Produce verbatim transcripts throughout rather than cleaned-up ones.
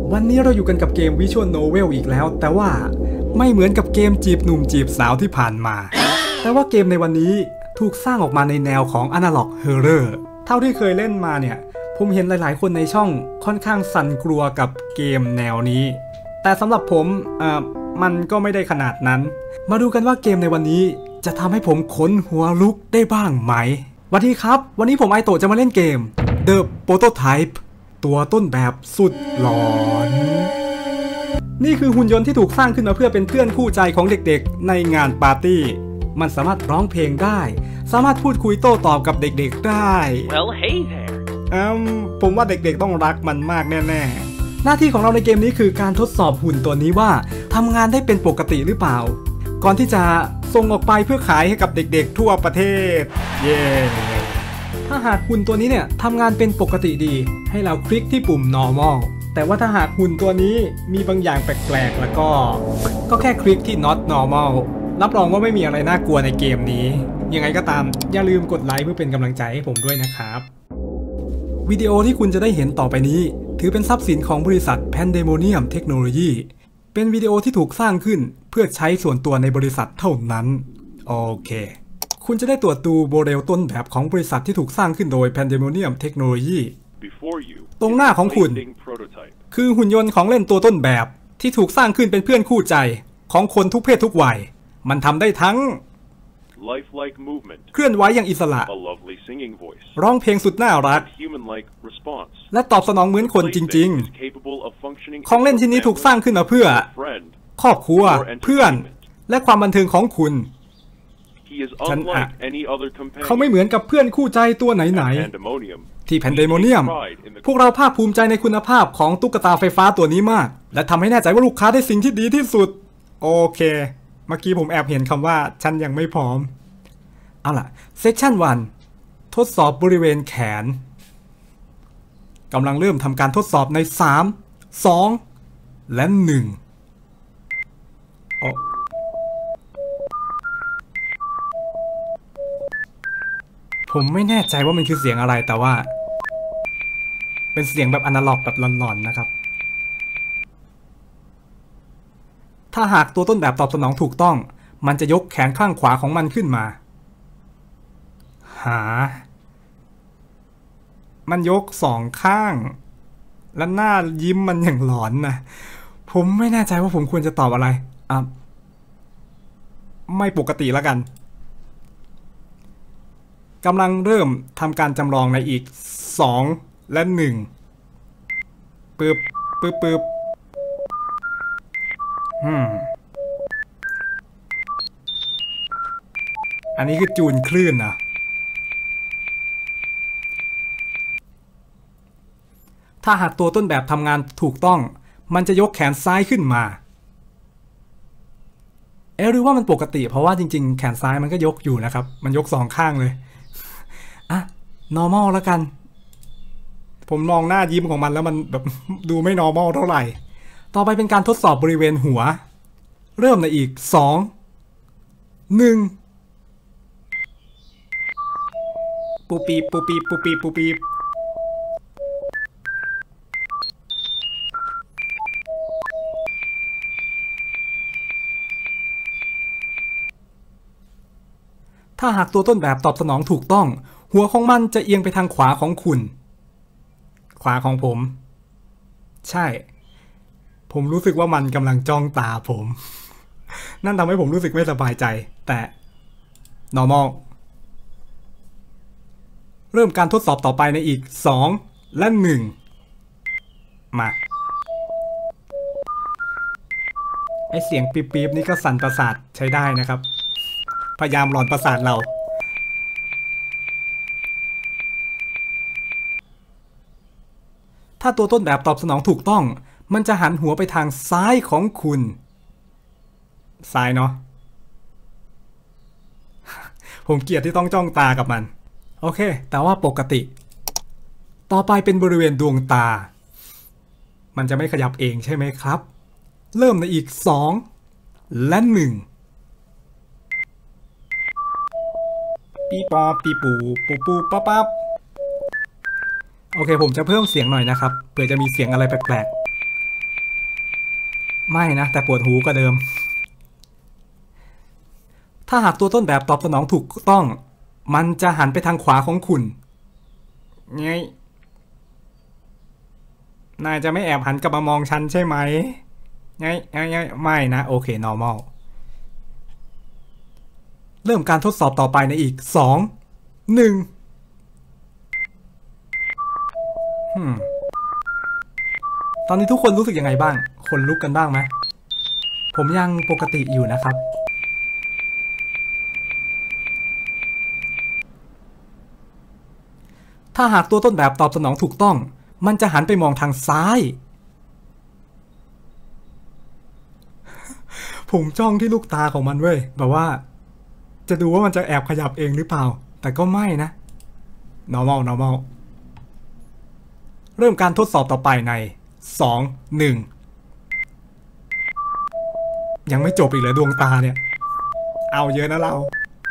วันนี้เราอยู่กันกับเกม Visual Novel อีกแล้วแต่ว่าไม่เหมือนกับเกมจีบหนุ่มจีบสาวที่ผ่านมาแต่ว่าเกมในวันนี้ถูกสร้างออกมาในแนวของ Analog Horror เท่าที่เคยเล่นมาเนี่ยผมเห็นหลายๆคนในช่องค่อนข้างสั่นกลัวกับเกมแนวนี้แต่สำหรับผมเอ่อมันก็ไม่ได้ขนาดนั้นมาดูกันว่าเกมในวันนี้จะทำให้ผมขนหัวลุกได้บ้างไหมสวัสดีครับวันนี้ผมไอโตะจะมาเล่นเกม The Prototype ตัวต้นแบบสุดหลอนนี่คือหุ่นยนต์ที่ถูกสร้างขึ้นมาเพื่อเป็นเพื่อนคู่ใจของเด็กๆในงานปาร์ตี้มันสามารถร้องเพลงได้สามารถพูดคุยโต้ตอบกับเด็กๆได้ Well, hey there. อืมผมว่าเด็กๆต้องรักมันมากแน่ๆหน้าที่ของเราในเกมนี้คือการทดสอบหุ่นตัวนี้ว่าทำงานได้เป็นปกติหรือเปล่าก่อนที่จะส่งออกไปเพื่อขายให้กับเด็กๆทั่วประเทศเย้ถ้าหากหุ่นตัวนี้เนี่ยทำงานเป็นปกติดีให้เราคลิกที่ปุ่ม normal แต่ว่าถ้าหากหุ่นตัวนี้มีบางอย่างแปลกๆแล้วก็ก็แค่คลิกที่ not normal รับรองว่าไม่มีอะไรน่ากลัวในเกมนี้ยังไงก็ตามอย่าลืมกดไลค์เพื่อเป็นกำลังใจให้ผมด้วยนะครับวิดีโอที่คุณจะได้เห็นต่อไปนี้ถือเป็นทรัพย์สินของบริษัท Pandemonium Technology เป็นวิดีโอที่ถูกสร้างขึ้นเพื่อใช้ส่วนตัวในบริษัทเท่านั้นโอเคคุณจะได้ตรวจดูโมเดลต้นแบบของบริษัทที่ถูกสร้างขึ้นโดย Pandemonium Technology ตรงหน้าของคุณคือหุ่นยนต์ของเล่นตัวต้นแบบที่ถูกสร้างขึ้นเป็นเพื่อนคู่ใจของคนทุกเพศทุกวัยมันทำได้ทั้งเคลื่อนไหวอย่างอิสระร้องเพลงสุดน่ารักและตอบสนองเหมือนคนจริงๆของเล่นชิ้นนี้ถูกสร้างขึ้นมาเพื่อครอบครัวเพื่อนและความบันเทิงของคุณฉันอะเขาไม่เหมือนกับเพื่อนคู่ใจตัวไหนๆที่ Pandemonium พวกเราภาคภูมิใจในคุณภาพของตุ๊กตาไฟฟ้าตัวนี้มากและทำให้แน่ใจว่าลูกค้าได้สิ่งที่ดีที่สุดโอเคเมื่อกี้ผมแอบเห็นคำว่าฉันยังไม่พร้อมเอาล่ะ Section หนึ่งทดสอบบริเวณแขนกำลังเริ่มทำการทดสอบในสาม สองและหนึ่งโอ้ผมไม่แน่ใจว่ามันคือเสียงอะไรแต่ว่าเป็นเสียงแบบอนาล็อกแบบหลอนๆนะครับถ้าหากตัวต้นแบบตอบสนองถูกต้องมันจะยกแขนข้างขวาของมันขึ้นมาหามันยกสองข้างและหน้ายิ้มมันอย่างหลอนนะผมไม่แน่ใจว่าผมควรจะตอบอะไรอ่ะไม่ปกติแล้วกันกำลังเริ่มทำการจำลองในอีกสองและหนึ่งปึ๊บปึ๊บปึ๊บอืมอันนี้คือจูนคลื่นนะถ้าหากตัวต้นแบบทำงานถูกต้องมันจะยกแขนซ้ายขึ้นมาเอ๊ะหรือว่ามันปกติเพราะว่าจริงๆแขนซ้ายมันก็ยกอยู่นะครับมันยกสองข้างเลยอ่ะ normal แล้วกันผมมองหน้ายิ้มของมันแล้วมันแบบดูไม่ normal เท่าไหร่ต่อไปเป็นการทดสอบบริเวณหัวเริ่มในอีกสอง หนึ่งปูปีปูปีปูปีปูปีถ้าหากตัวต้นแบบตอบสนองถูกต้องหัวของมันจะเอียงไปทางขวาของคุณขวาของผมใช่ผมรู้สึกว่ามันกำลังจ้องตาผมนั่นทำให้ผมรู้สึกไม่สบายใจแต่ normal เริ่มการทดสอบต่อไปในอีกสองและหนึ่งมาไอเสียงปี๊บๆนี่ก็สั่นประสาทใช้ได้นะครับพยายามหลอนประสาทเราถ้าตัวต้นแบบตอบสนองถูกต้องมันจะหันหัวไปทางซ้ายของคุณซ้ายเนาะผมเกลียดที่ต้องจ้องตากับมันโอเคแต่ว่าปกติต่อไปเป็นบริเวณดวงตามันจะไม่ขยับเองใช่ไหมครับเริ่มในอีกสองและหนึ่งปีปอปีปูปูปูป๊าป๊าโอเคผมจะเพิ่มเสียงหน่อยนะครับเผื่อจะมีเสียงอะไรแปลกๆไม่นะแต่ปวดหูกว่าเดิมถ้าหากตัวต้นแบบตอบสนองถูกต้องมันจะหันไปทางขวาของคุณไงนายจะไม่แอบหันกลับมามองฉันใช่ไหมไงไงไงไม่นะโอเค normal เริ่มการทดสอบต่อไปในอีกสอง หนึ่งอืมตอนนี้ทุกคนรู้สึกยังไงบ้างคนลุกกันบ้างไหมผมยังปกติอยู่นะครับถ้าหากตัวต้นแบบตอบสนองถูกต้องมันจะหันไปมองทางซ้ายผมจ้องที่ลูกตาของมันเว้ยแบบว่าจะดูว่ามันจะแอบขยับเองหรือเปล่าแต่ก็ไม่นะ normal normal เริ่มการทดสอบต่อไปในสอง หนึ่งยังไม่จบอีกเหรอดวงตาเนี่ยเอาเยอะนะเรา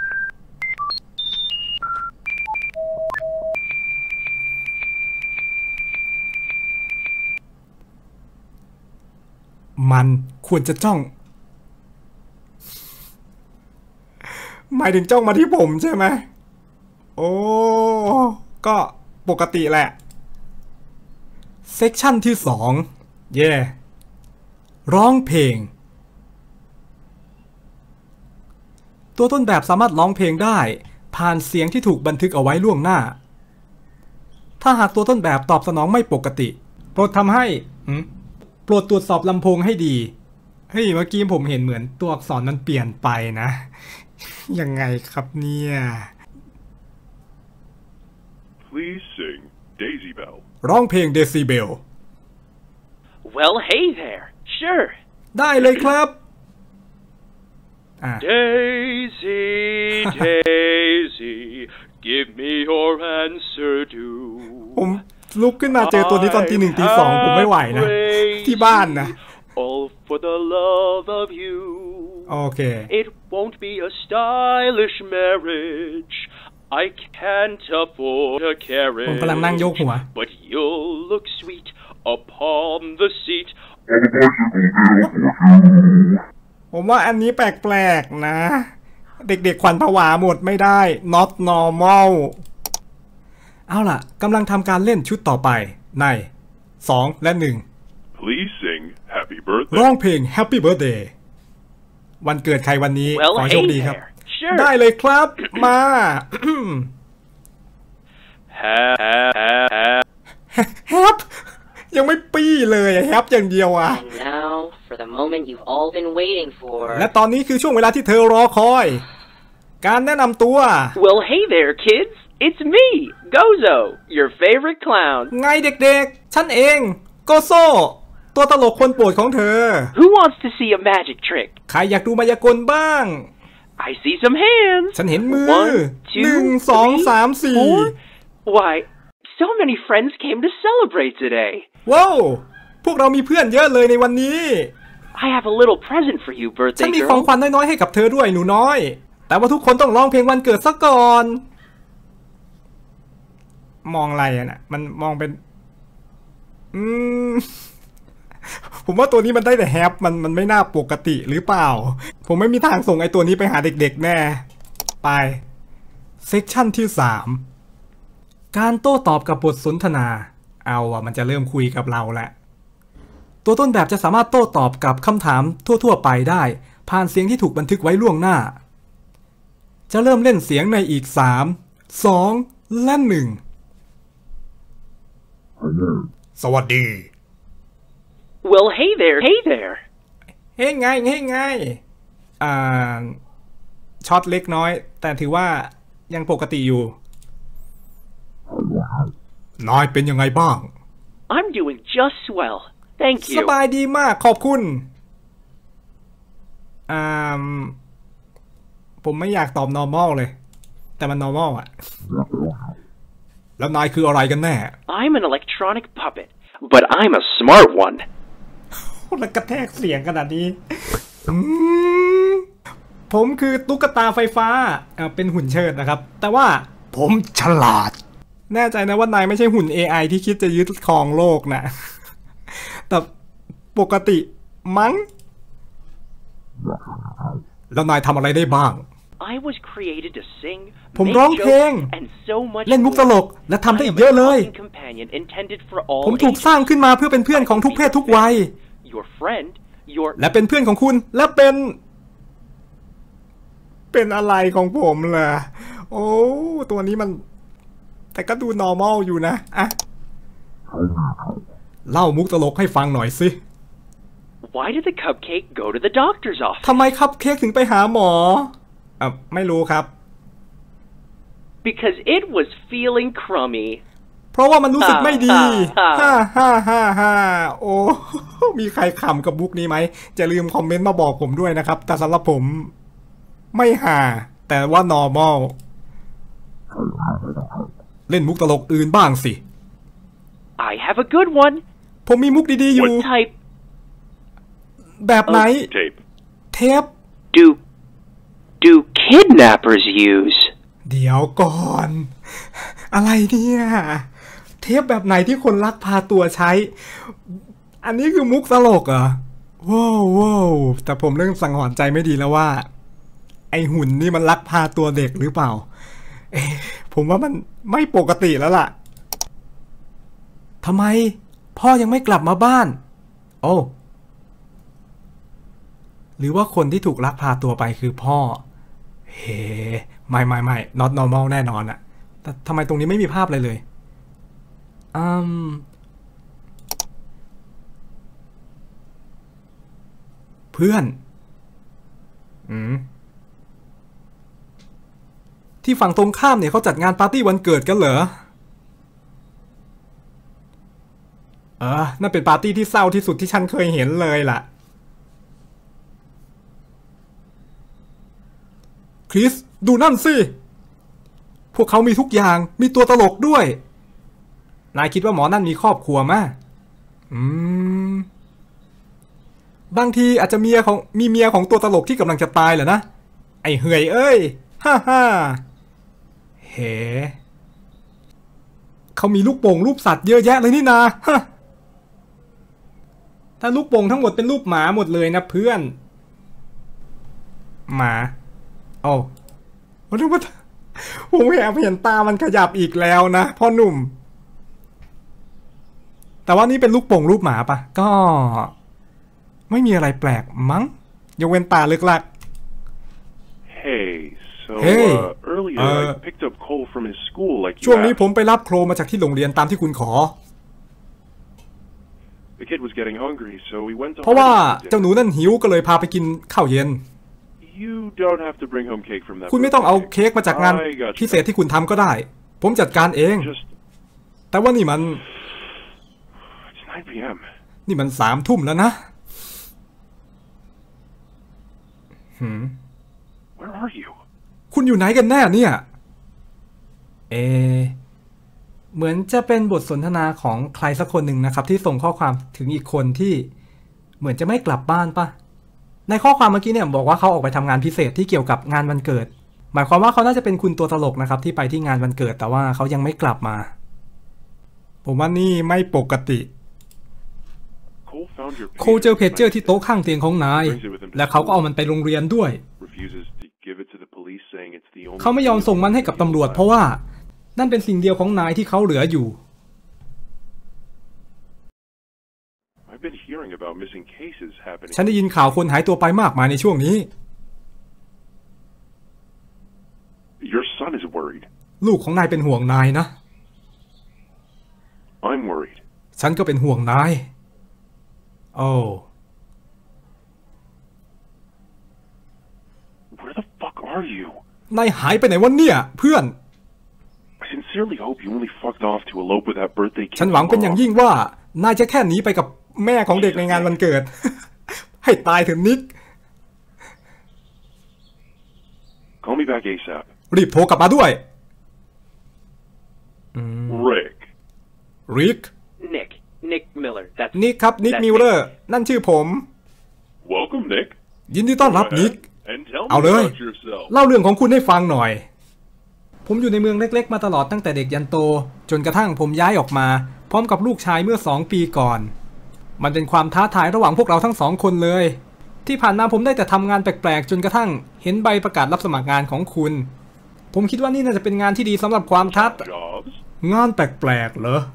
มันควรจะจ้องหมายถึงจ้องมาที่ผมใช่ไหมโอ้ก็ปกติแหละเซกชันที่สองเย่ yeah. ร้องเพลงตัวต้นแบบสามารถร้องเพลงได้ผ่านเสียงที่ถูกบันทึกเอาไว้ล่วงหน้าถ้าหากตัวต้นแบบตอบสนองไม่ปกติโปรดทำให้โปรดตรวจสอบลำโพงให้ดีเฮ้ยเมื่อกี้ผมเห็นเหมือนตัวอักษรมันเปลี่ยนไปนะยังไงครับเนี่ย Please sing Daisy Bell ร้องเพลง Decibel Well, hey there. Sure. ได้เลยครับ Daisy, Daisy, give me your answer due. ผมลุกขึ้นมาเจอตัวนี้ตอนตีหนึ่งตีสองผมไม่ไหวนะที่บ้านนะ All for the love of you. โอเค It won't be a stylish marriage. I can't afford a carriage. ผมกำลังนั่งยกหัว But you'll look sweet upon the seat. ผมว่าอันนี้แปลกๆนะเด็กๆขวัญผวาหมดไม่ได้ not normal เอาล่ะกำลังทำการเล่นชุดต่อไปในสองและหนึ่ง Please sing Happy Birthday ร้องเพลง Happy Birthday วันเกิดใครวันนี้ well, ขอโชคดีครับ hey sure. ได้เลยครับมา แฮปยังไม่ปี้เลยแฮปอย่างเดียวอ่ะ And now for the moment you've all been waiting for และตอนนี้คือช่วงเวลาที่เธอรอคอยการแนะนำตัว Well, hey there, kids. It's me, Gozo, your favorite clown. ไงเด็กๆฉันเองโกโซตัวตลกคนโปรดของเธอ Who wants to see a magic trick? ใครอยากดูมายากลบ้าง I see some hands. ฉันเห็นมือ One, หนึ่ง two, สอง three, สามสี่ four. Why, so many friends came to celebrate today. ว้าวพวกเรามีเพื่อนเยอะเลยในวันนี้ I have a little present for you, ฉั birthday นมีของ girl. ขวัญน้อยๆให้กับเธอด้วยหนูน้อยแต่ว่าทุกคนต้องร้องเพลงวันเกิดซะก่อนมองอะไรอ่ะนะมันมองเป็นอืมผมว่าตัวนี้มันได้แต่แฮปมันมันไม่น่าปกติหรือเปล่าผมไม่มีทางส่งไอ้ตัวนี้ไปหาเด็กๆแน่ไปเซกชันที่สามการโต้ตอบกับบทสนทนาเอาอ่ะมันจะเริ่มคุยกับเราแหละตัวต้นแบบจะสามารถโต้ตอบกับคำถามทั่วๆไปได้ผ่านเสียงที่ถูกบันทึกไว้ล่วงหน้าจะเริ่มเล่นเสียงในอีกสาม สองและหนึ่งสวัสดี Well, hey there, hey there. เฮ้ยไงเฮ้ยไงอ่าช็อตเล็กน้อยแต่ถือว่ายังปกติอยู่นายเป็นยังไงบ้าง I'm doing just swell. Thank ส you. บายดีมากขอบคุณอ่าผมไม่อยากตอบ normal เลยแต่มัน normal อะแล้วนายคืออะไรกันแน่ I'm an electronic puppet, but I'm a smart one. แล้วกระแทกเสียงขนาดนี้ผมคือตุ๊กตาไฟฟ้าเป็นหุ่นเชิดนะครับแต่ว่าผมฉลาดแน่ใจนะว่านายไม่ใช่หุ่น เอ ไอ ที่คิดจะยึดครองโลกนะแต่ปกติมั้งแล้วนายทำอะไรได้บ้าง I was created to sing, ผม make ร้องเพลง jokes, and so much เล่นมุกตลก และทำได้อีกเยอะเลย companion intended for all ผมถูกสร้างขึ้นมาเพื่อเป็นเพื่อนของทุกเพศทุกวัย Your friend, your และเป็นเพื่อนของคุณ และเป็น เป็นอะไรของผมล่ะ โอ้ตัวนี้มัน แต่ก็ดู normal อยู่นะอะเล่ามุกตลกให้ฟังหน่อยสิ Why did the cupcake go to the doctor's office? ทำไมคัพเค้กถึงไปหาหมออ่ะไม่รู้ครับ Because it was feeling crummy. เพราะว่ามันรู้สึกไม่ดี ฮ่าฮ่าฮ่าฮ่าโอ้ มีใครขำกับมุกนี้ไหมจะลืมคอมเมนต์มาบอกผมด้วยนะครับ แต่สำหรับผมไม่ห่าแต่ว่า normal เล่นมุกตลกอื่นบ้างสิ I have a good one. ผมมีมุกดีๆอยู่ What type แบบไหน Tape. เทป do do kidnappers use? เดี๋ยวก่อน อะไรเนี่ยเทปแบบไหนที่คนลักพาตัวใช้ อันนี้คือมุกตลกเหรอว้าวว้าวแต่ผมเริ่มสังหรณ์ใจไม่ดีแล้วว่า ไอหุ่นนี่มันลักพาตัวเด็กหรือเปล่า เอ๊ะผมว่ามันไม่ปกติแล้วล่ะทำไมพ่อยังไม่กลับมาบ้านโอ้หรือว่าคนที่ถูกลักพาตัวไปคือพ่อเฮ้ไม่ไม่ไม่ not normal แน่นอนอะแต่ทำไมตรงนี้ไม่มีภาพเลยเลยอืมเพื่อนอืมที่ฝั่งตรงข้ามเนี่ยเขาจัดงานปาร์ตี้วันเกิดกันเหรอเออนั่นเป็นปาร์ตี้ที่เศร้าที่สุดที่ฉันเคยเห็นเลยล่ะคริสดูนั่นสิพวกเขามีทุกอย่างมีตัวตลกด้วยนายคิดว่าหมอนั่นมีครอบครัวมั้ยอืมบางทีอาจจะเมียของมีเมียของตัวตลกที่กำลังจะตายเหรอนะไอ้เหื่อยเอ้ยฮ่าฮ่าเฮ้เขามีลูกโป่งรูปสัตว์เยอะแยะเลยนี่นาฮะถ้าลูกโป่งทั้งหมดเป็นรูปหมาหมดเลยนะเพื่อนหมาโอ้ผมนึกว่าผมแอบเห็นตามันขยับอีกแล้วนะพ่อหนุ่มแต่ว่านี่เป็นลูกโป่งรูปหมาปะก็ไม่มีอะไรแปลกมั้งยกเว้นตาลึกลัก Hey, so Hey, uh, earlier uh, I picked up Cole from his school like you ช่วงนี้ asked. ผมไปรับโคลมาจากที่โรงเรียนตามที่คุณขอ The kid was getting hungry, so we went to เพราะว่า Hardee's เจ้าหนูนั่นหิวก็เลยพาไปกินข้าวเย็น You don't have to bring home cake from that. คุณไม่ต้องเอา birthday. เค้กมาจากงาน I got you. พิเศษที่คุณทำก็ได้ผมจัดการเอง Just แต่ว่านี่มัน it's nine p m นี่มันสามทุ่มแล้วนะหืม Where are you? คุณอยู่ไหนกันแน่เนี่ยเอเหมือนจะเป็นบทสนทนาของใครสักคนหนึ่งนะครับที่ส่งข้อความถึงอีกคนที่เหมือนจะไม่กลับบ้านปะในข้อความเมื่อกี้เนี่ยบอกว่าเขาออกไปทำงานพิเศษที่เกี่ยวกับงานวันเกิดหมายความว่าเขาน่าจะเป็นคุณตัวตลกนะครับที่ไปที่งานวันเกิดแต่ว่าเขายังไม่กลับมาผมว่านี่ไม่ปกติ Cole found your โคเจอเพจเจอร์ที่โต๊ะข้างเตียงของนายและเขาก็เอามันไปโรงเรียนด้วย refuses to give it to the police, saying it's the only. เขาไม่ยอมส่งมันให้กับตำรวจเพราะว่านั่นเป็นสิ่งเดียวของนายที่เขาเหลืออยู่ I've been hearing about missing cases happening. ฉันได้ยินข่าวคนหายตัวไปมากมายในช่วงนี้ Your son is worried. ลูกของนายเป็นห่วงนายนะ I'm worried. ฉันก็เป็นห่วงนายโอ้ Where the fuck are you? นายหายไปไหนวะเนี่ยเพื่อน I sincerely hope you only fucked off to elope with that birthday kid. ฉันหวังเป็นอย่างยิ่งว่านายจะแค่หนีไปกับแม่ของเด็กในงานวันเกิด ให้ตายเถอะนิก Call me back ASAP. รีบโทรกลับมาด้วย Rick. ริก Nick. Nick Miller. That's นิกครับนิก that's มิลเลอร์นั่นชื่อผม Welcome, Nick. ยินดีต้อนรับ Go นิ ahead ก and tell me เอาเลย about yourself. เล่าเรื่องของคุณให้ฟังหน่อย ผมอยู่ในเมืองเล็กๆมาตลอดตั้งแต่เด็กยันโตจนกระทั่งผมย้ายออกมาพร้อมกับลูกชายเมื่อสองปีก่อนมันเป็นความท้าทายระหว่างพวกเราทั้งสองคนเลยที่ผ่านมาผมได้แต่ทำงานแปลกๆจนกระทั่งเห็นใบประกาศรับสมัครงานของคุณผมคิดว่านี่น่าจะเป็นงานที่ดีสำหรับความท้าทายงานแปลกๆเหรอ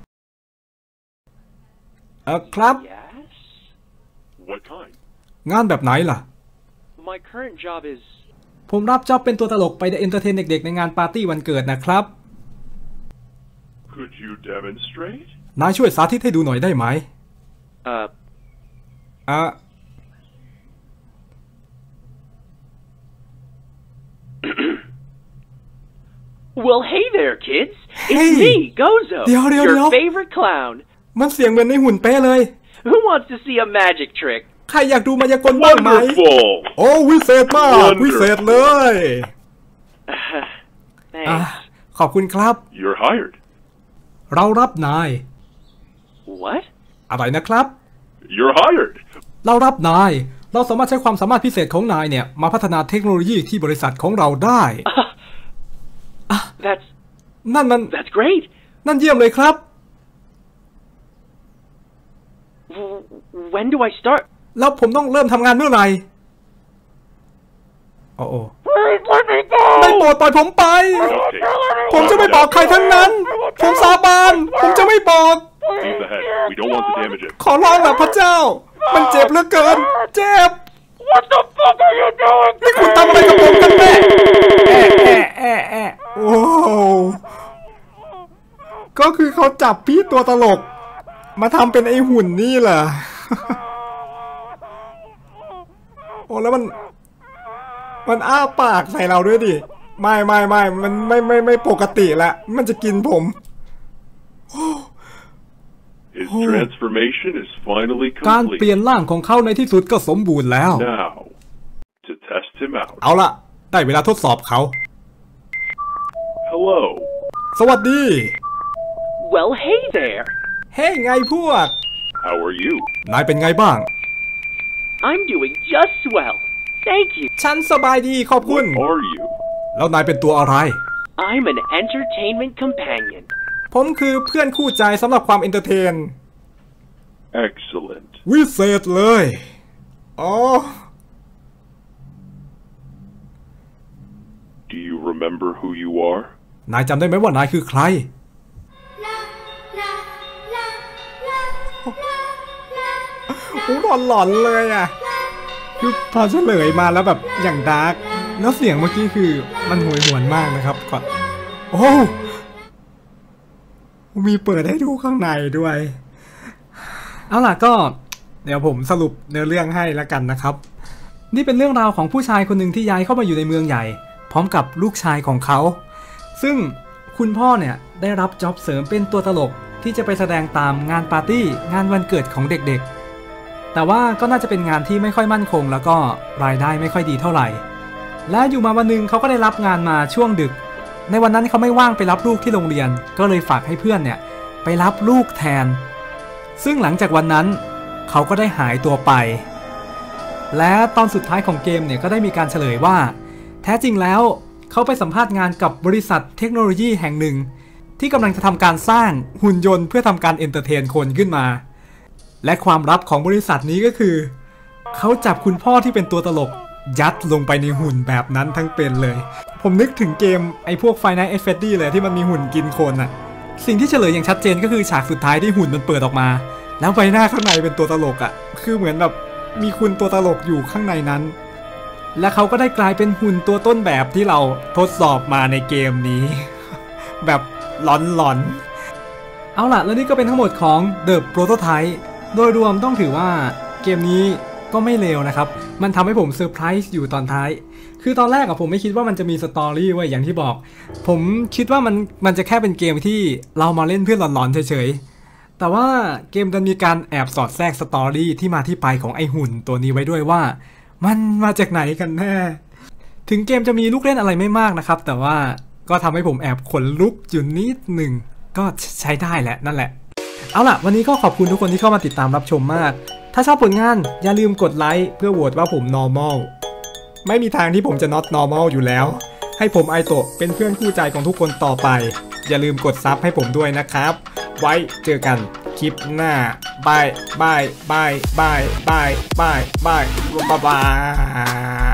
เออครับ Yes? What kind? งานแบบไหนล่ะ My current job is... ผมรับจ็อบเป็นตัวตลกไปเอนเตอร์เทนเด็กๆในงานปาร์ตี้วันเกิดนะครับ Could you demonstrate? นายช่วยสาธิตให้ดูหน่อยได้ไหม Uh... อ่ะ Well, hey there, kids! It's Hey! me, Gozo, เดี๋ยวเดี๋ยวเดี๋ยว your favorite clown. มันเสียงเหมือนในหุ่นเป๊ะเลย Who wants to see a magic trick? ใครอยากดูมายากลบ้างไหม Wonderful! โอ้วิเศษมาก Wonderful วิเศษเลย อ่ะ Thanks. ขอบคุณครับ You're hired. เรารับนาย What? อะไรนะครับ You're hired. เรารับนาย เราสามารถใช้ความสามารถพิเศษของนายเนี่ยมาพัฒนาเทคโนโลยีที่บริษัทของเราได้ That's... นั่นมัน that's great! นั่นเยี่ยมเลยครับ W- when do I start? แล้วผมต้องเริ่มทำงานเมื่อไหร่โอ้โอ้ Please let me ไม่โปรดปล่อยผมไป Okay. ผมจะไม่บอกใครทั้งนั้น ผมสาบาน ผมจะไม่บอก Leave the head. We don't want to damage it. ขอร้องล่ะพระเจ้า มันเจ็บเหลือเกิน เจ็บ What the fuck are you doing? นี่คุณทำอะไรกับผมกันแน่แอะแอะแอะแอะโอ้ก็คือเขาจับพี่ตัวตลก มาทำเป็นไอหุ่นนี่เหรอ โอ้แล้วมัน มันอ้าปากใส่เราด้วยดิ ไม่ไม่ไม่มันไม่ไม่ไม่ปกติละ มันจะกินผม His transformation is finally การเปลี่ยน complete. ร่างของเขาในที่สุดก็สมบูรณ์แล้ว Now, to test him out. เอาล่ะ ได้เวลาทดสอบเขา Hello. สวัสดี Well, hey there! เฮ้ยไงพวก How are you? นายเป็นไงบ้าง I'm doing just swell. Thank you. ฉันสบายดีขอบคุณ What are you? แล้วนายเป็นตัวอะไร I'm an entertainment companion. ผมคือเพื่อนคู่ใจสำหรับความเอนเตอร์เทน Excellent. วิเศษเลย อ๋อ Do you remember who you are? นายจำได้ไหมว่านายคือใคร โอ้หลอนๆเลยอ่ะ คือพอเฉลยมาแล้วแบบอย่างดาร์กแล้วเสียงเมื่อกี้คือมันโหยหวนมากนะครับก่อนโอ้มีเปิดให้ดูข้างในด้วย เอาล่ะก็เดี๋ยวผมสรุปเนื้อเรื่องให้แล้วกันนะครับ นี่เป็นเรื่องราวของผู้ชายคนหนึ่งที่ย้ายเข้ามาอยู่ในเมืองใหญ่ พร้อมกับลูกชายของเขาซึ่งคุณพ่อเนี่ยได้รับจ็อบเสริมเป็นตัวตลกที่จะไปแสดงตามงานปาร์ตี้งานวันเกิดของเด็กๆแต่ว่าก็น่าจะเป็นงานที่ไม่ค่อยมั่นคงแล้วก็รายได้ไม่ค่อยดีเท่าไหร่และอยู่มาวันนึงเขาก็ได้รับงานมาช่วงดึกในวันนั้นเขาไม่ว่างไปรับลูกที่โรงเรียนก็เลยฝากให้เพื่อนเนี่ยไปรับลูกแทนซึ่งหลังจากวันนั้นเขาก็ได้หายตัวไปและตอนสุดท้ายของเกมเนี่ยก็ได้มีการเฉลยว่าแท้จริงแล้วเขาไปสัมภาษณ์งานกับบริษัทเทคโนโลยีแห่งหนึ่งที่กำลังจะทำการสร้างหุ่นยนต์เพื่อทำการเอนเตอร์เทนคนขึ้นมาและความลับของบริษัทนี้ก็คือเขาจับคุณพ่อที่เป็นตัวตลกยัดลงไปในหุ่นแบบนั้นทั้งเป็นเลยผมนึกถึงเกมไอ้พวก Five Nights at Freddy เลยที่มันมีหุ่นกินคนน่ะสิ่งที่เฉลยอย่างชัดเจนก็คือฉากสุดท้ายที่หุ่นมันเปิดออกมาแล้วใบหน้าข้างในเป็นตัวตลกอ่ะคือเหมือนแบบมีคุณตัวตลกอยู่ข้างในนั้นและเขาก็ได้กลายเป็นหุ่นตัวต้นแบบที่เราทดสอบมาในเกมนี้ แบบหลอนๆเอาล่ะแล้วนี่ก็เป็นทั้งหมดของ The Prototype โดยรวมต้องถือว่าเกมนี้ก็ไม่เลวนะครับมันทำให้ผมเซอร์ไพรส์อยู่ตอนท้ายคือตอนแรกอะผมไม่คิดว่ามันจะมีสตอรี่ไว้อย่างที่บอกผมคิดว่ามันมันจะแค่เป็นเกมที่เรามาเล่นเพื่อหลอนๆเฉยๆแต่ว่าเกมดันมีการแอบสอดแทรกสตอรี่ที่มาที่ไปของไอหุ่นตัวนี้ไว้ด้วยว่ามันมาจากไหนกันแน่ถึงเกมจะมีลูกเล่นอะไรไม่มากนะครับแต่ว่าก็ทำให้ผมแอบขนลุกอยู่นิดหนึ่งก็ใช้ได้แหละนั่นแหละเอาล่ะวันนี้ก็ขอบคุณทุกคนที่เข้ามาติดตามรับชมมากถ้าชอบผลงานอย่าลืมกดไลค์เพื่อโหวตว่าผม normal ไม่มีทางที่ผมจะ not normal อยู่แล้วให้ผมไอโตะเป็นเพื่อนคู่ใจของทุกคนต่อไปอย่าลืมกดซับให้ผมด้วยนะครับไว้เจอกันคลิปหน้าบายบายบายบายบายบายบายบาย